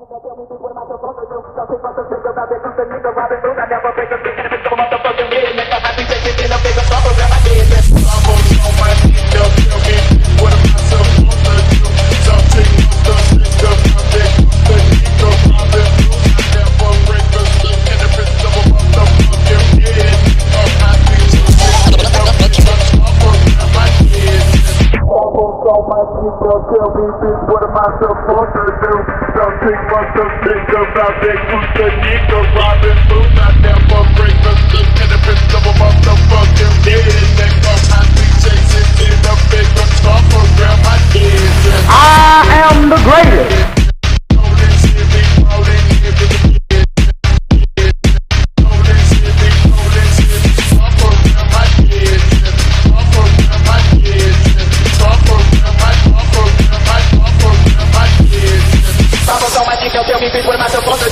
Tell me, bitch, what am I supposed to do? Something must have think about that Gucci nigga Robin Hood. I never break the cannabis of a motherfucking redneck. I be chasing in a big top around my head. I am the greatest. Tell me, bitch, what am I supposed to do?